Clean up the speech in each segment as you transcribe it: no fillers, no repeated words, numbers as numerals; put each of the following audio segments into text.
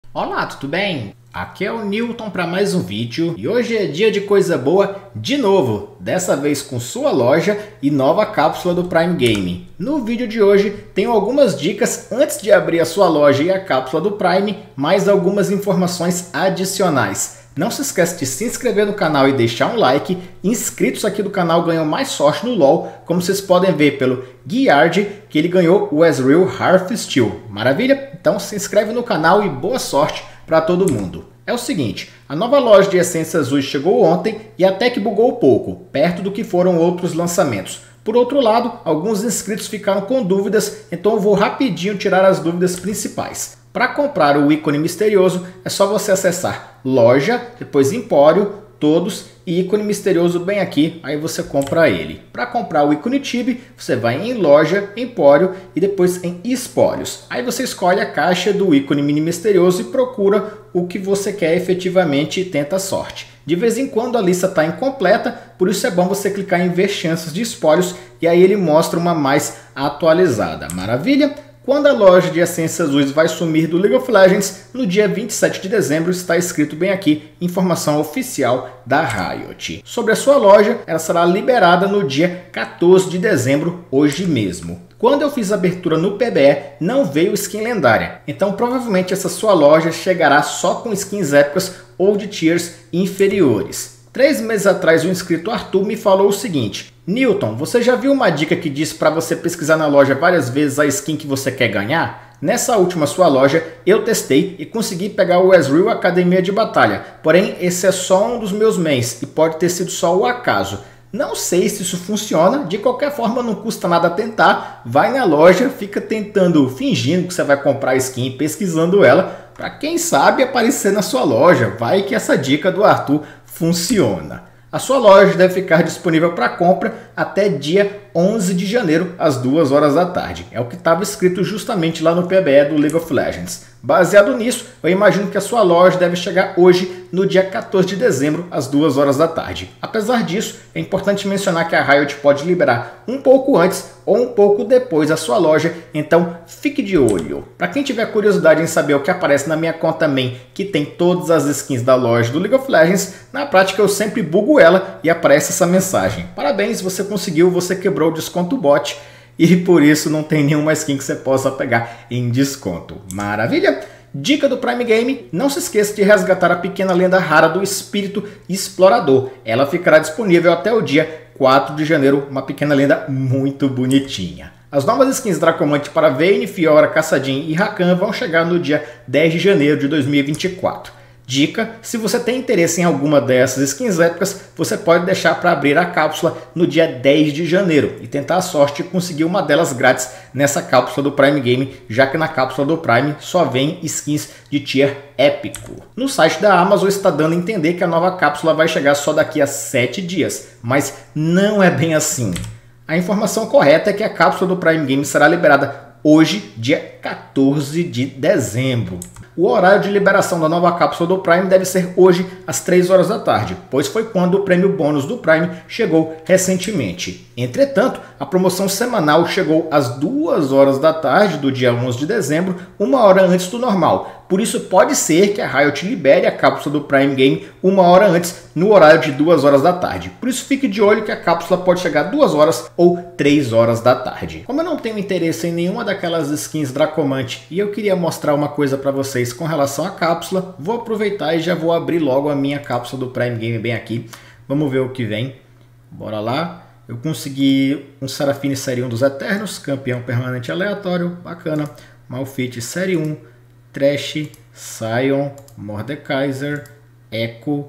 Olá, tudo bem? Aqui é o Newton para mais um vídeo e hoje é dia de coisa boa de novo, dessa vez com sua loja e nova cápsula do Prime Game. No vídeo de hoje tenho algumas dicas antes de abrir a sua loja e a cápsula do Prime, mais algumas informações adicionais. Não se esqueça de se inscrever no canal e deixar um like. Inscritos aqui do canal ganham mais sorte no LoL, como vocês podem ver pelo Guiard, que ele ganhou o Ezreal Hearthstone. Maravilha? Então se inscreve no canal e boa sorte para todo mundo. É o seguinte, a nova loja de essências azuis chegou ontem e até que bugou pouco, perto do que foram outros lançamentos. Por outro lado, alguns inscritos ficaram com dúvidas, então eu vou rapidinho tirar as dúvidas principais. Para comprar o ícone misterioso, é só você acessar loja, depois empório, todos e ícone misterioso bem aqui, aí você compra ele. Para comprar o ícone Tibia, você vai em loja, empório e depois em espólios. Aí você escolhe a caixa do ícone mini misterioso e procura o que você quer efetivamente e tenta a sorte. De vez em quando a lista está incompleta, por isso é bom você clicar em ver chances de espólios e aí ele mostra uma mais atualizada. Maravilha? Quando a loja de essências azuis vai sumir do League of Legends, no dia 27 de dezembro, está escrito bem aqui, informação oficial da Riot. Sobre a sua loja, ela será liberada no dia 14 de dezembro, hoje mesmo. Quando eu fiz a abertura no PBE, não veio skin lendária, então provavelmente essa sua loja chegará só com skins épicas ou de tiers inferiores. 3 meses atrás, o inscrito Arthur me falou o seguinte: Newton, você já viu uma dica que diz para você pesquisar na loja várias vezes a skin que você quer ganhar? Nessa última sua loja, eu testei e consegui pegar o Ezreal Academia de Batalha, porém esse é só um dos meus mains e pode ter sido só o acaso. Não sei se isso funciona, de qualquer forma não custa nada tentar, vai na loja, fica tentando, fingindo que você vai comprar a skin, pesquisando ela, para quem sabe aparecer na sua loja, vai que essa dica do Arthur funciona. A sua loja deve ficar disponível para compra até dia 11 de janeiro, às 2 horas da tarde. É o que estava escrito justamente lá no PBE do League of Legends. Baseado nisso, eu imagino que a sua loja deve chegar hoje, no dia 14 de dezembro, às 2 horas da tarde. Apesar disso, é importante mencionar que a Riot pode liberar um pouco antes ou um pouco depois a sua loja, então fique de olho. Para quem tiver curiosidade em saber o que aparece na minha conta main, que tem todas as skins da loja do League of Legends, na prática eu sempre bugo ela e aparece essa mensagem: parabéns, você conseguiu, você quebrou o desconto bot e por isso não tem nenhuma skin que você possa pegar em desconto. Maravilha? Dica do Prime Game, não se esqueça de resgatar a pequena lenda rara do Espírito Explorador. Ela ficará disponível até o dia 4 de janeiro, uma pequena lenda muito bonitinha. As novas skins Dracomante para Vayne, Fiora, Kassadin e Rakan vão chegar no dia 10 de janeiro de 2024. Dica, se você tem interesse em alguma dessas skins épicas, você pode deixar para abrir a cápsula no dia 10 de janeiro e tentar a sorte de conseguir uma delas grátis nessa cápsula do Prime Game, já que na cápsula do Prime só vem skins de tier épico. No site da Amazon está dando a entender que a nova cápsula vai chegar só daqui a 7 dias, mas não é bem assim. A informação correta é que a cápsula do Prime Game será liberada hoje, dia 14 de dezembro. O horário de liberação da nova cápsula do Prime deve ser hoje às 3 horas da tarde, pois foi quando o prêmio bônus do Prime chegou recentemente. Entretanto, a promoção semanal chegou às 2 horas da tarde do dia 11 de dezembro, uma hora antes do normal. Por isso pode ser que a Riot libere a cápsula do Prime Game uma hora antes, no horário de 2 horas da tarde. Por isso fique de olho que a cápsula pode chegar 2 horas ou 3 horas da tarde. Como eu não tenho interesse em nenhuma daquelas skins Dracomante e eu queria mostrar uma coisa para vocês com relação à cápsula, vou aproveitar e já vou abrir logo a minha cápsula do Prime Game bem aqui. Vamos ver o que vem. Bora lá. Eu consegui um Seraphine Série 1 dos Eternos, campeão permanente aleatório, bacana. Malphite Série 1, Thresh, Sion, Mordekaiser, Echo,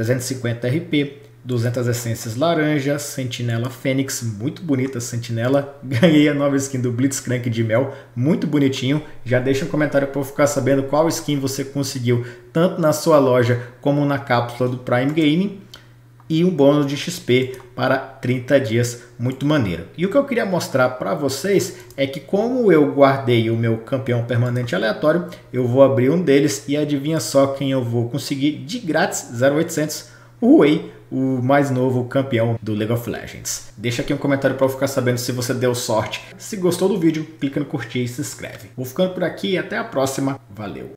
350 RP, 200 essências laranja, Sentinela Fênix, muito bonita a Sentinela. Ganhei a nova skin do Blitzcrank de Mel, muito bonitinho. Já deixa um comentário para eu ficar sabendo qual skin você conseguiu, tanto na sua loja como na cápsula do Prime Gaming. E um bônus de XP para 30 dias, muito maneiro. E o que eu queria mostrar para vocês é que como eu guardei o meu campeão permanente aleatório, eu vou abrir um deles e adivinha só quem eu vou conseguir de grátis, 0800, o Wei, o mais novo campeão do League of Legends. Deixa aqui um comentário para eu ficar sabendo se você deu sorte. Se gostou do vídeo, clica no curtir e se inscreve. Vou ficando por aqui e até a próxima. Valeu!